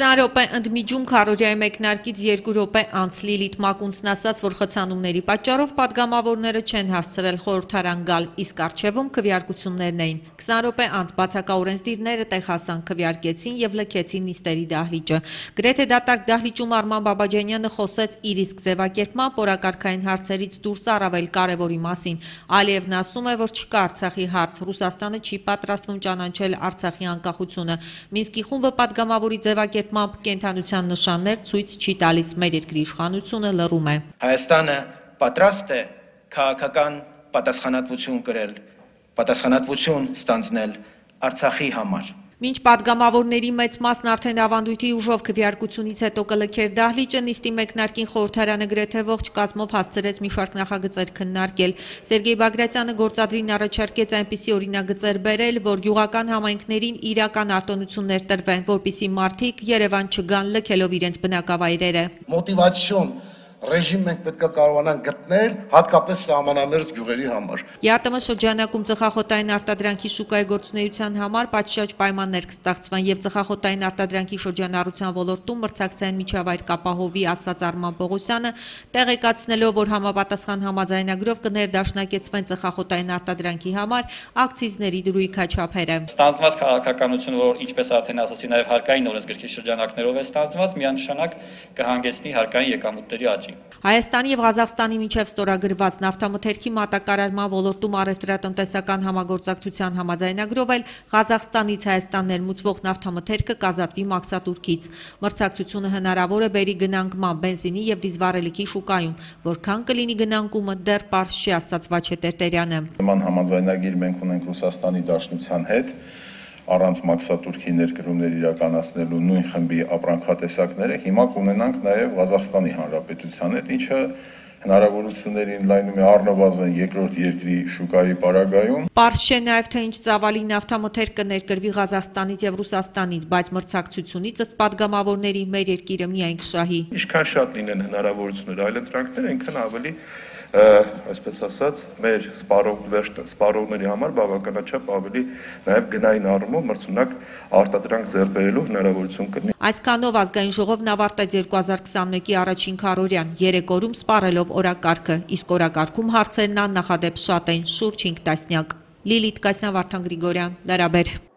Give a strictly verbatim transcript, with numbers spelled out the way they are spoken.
քսան րոպե ընդմիջում քառորյայի մեկնարկից երկու րոպե անց Լիլիթ Մակունցն ասաց, որ խցանումների պատճառով պատգամավորները չեն հասցրել խորհրդարան գալ, իսկ առջևում քվեարկություններն էին։ քսան րոպե անց բացակա օրենսդիրները տեղ հասան, քվեարկեցին եւ լքեցին նիստերի դահլիճը։ Գրեթե դատարկ դահլիճում Արման Բաբաջանյանը խոսեց իր իսկ ձևակերպմամբ օրակարգային հարցերից դուրս առավել կարևորի մասին։ Ալիևն ասում է, որ չկա Արցախի հարց, Ռուսաստանը չի պատրաստվում ճանաչել Արցախի անկախությունը։ Մինսկի խումբը պատգամավորի ձևակերպմամբ կենդանության նշաններ ցույց չի տալիս, մեր երկրի իշխանությունը լռում է։ Հայաստանը պատրաստ է քաղաքական պատասխանատվություն կրել, պատասխանատվություն ստանձնել Արցախի համար։ Մինչ պատգամավորների մեծ մասն արդեն ավանդույթի ուժով քվեարկությունից հետո կլքեր դահլիճը, նիստի մեկնարկին խորհրդարանը գրեթե ողջ կազմով հասցրեց մի շարք նախագծեր քննարկել։ Սերգեյ Բագրատյանը գործադրին առաջարկեց այնպիսի օրինագծեր բերել, որ գյուղական համայնքներին իրական արտոնություններ տրվեն, որպիսի մարդիկ Երևան չգան լքելով իրենց բնակավայրերը։ Մոտիվացիոն ռեժիմ մենք պետք է կարողանանք գտնել հատկապես սահմանամերձ գյուղերի համար։ ԵԱՏՄ շրջանակում ծխախոտային արտադրանքի շուկայի գործունեության համար պատշաճ պայմաններ կստեղծվեն եւ ծխախոտային արտադրանքի շրջանառության ոլորտում մրցակցային միջավայր կապահովի, ասաց Արման Պողոսյանը, տեղեկացնելով, որ համապատասխան համաձայնագրով կներդաշնակեցվեն ծխախոտային արտադրանքի համար ակցիզների դրույթ չափերը։ Ստանձնված քաղաքականություն, որ ինչպես արդեն ասացի, նաեւ հարկային օրենսգրքի շրջանակներով է ստանձնված, միանշանակ կհանգեցնի հարկային եկամուտների աճի։ Հայաստանի եւ Ղազախստանի միջև ստորագրված նավթամթերքի մատակարարման ոլորտում առևտրատնտեսական համագործակցության համաձայնագրով էլ Ղազախստանից Հայաստան ներմուծվող նավթամթերքը կազատվի մաքսատուրքից։ Մրցակցությունը հնարավոր է բերի գնանկման, բենզինի եւ դիզվառելիքի շուկայում, որքան կլինի գնանկումը դեռ պարզ չի, ասաց Վաչե Տերտերյանը։ Նման համաձայնագիր մենք ունենք Ռուսաստանի Դաշնության հետ, առանց մաքսատուրքի ներկրումներ իրականացնելու նույն խմբի ապրանքատեսակները, հիմա կունենանք նաև Ղազախստանի Հանրապետության հետ, ինչը հնարավորությունների ընդլայնում է առնվազն երկրորդ երկրի շուկայի պարագայում։ Պարզ չէ նաև թե ինչ ծավալի նավթամթերք կներկրվի Ղազախստանից եւ Ռուսաստանից, բայց մրցակցությունից ըստ պատգամավորների մեր երկիրը միայն կշահի։ Ինչքան շատ լինեն հնարավորություններ այլընտրանքներ, այնքան ավելի այսպես ասած, մեր սպառողների համար բավականաչափ ավելի նաև գնային առումով մրցունակ արտադրանք ձեռք բերելու հնարավորություն կլինի։ Այսքանով ազգային ժողովն ավարտեց երկու հազար քսանմեկի առաջին քառորյան, երեք օրում սպառելով օրակարգը, իսկ օրակարգում հարցերն աննախադեպ շատ են, շուրջ հինգ տասնյակ։ Լիլիթ Կասյան, Վարդան Գրիգորյան, Լրաբեր։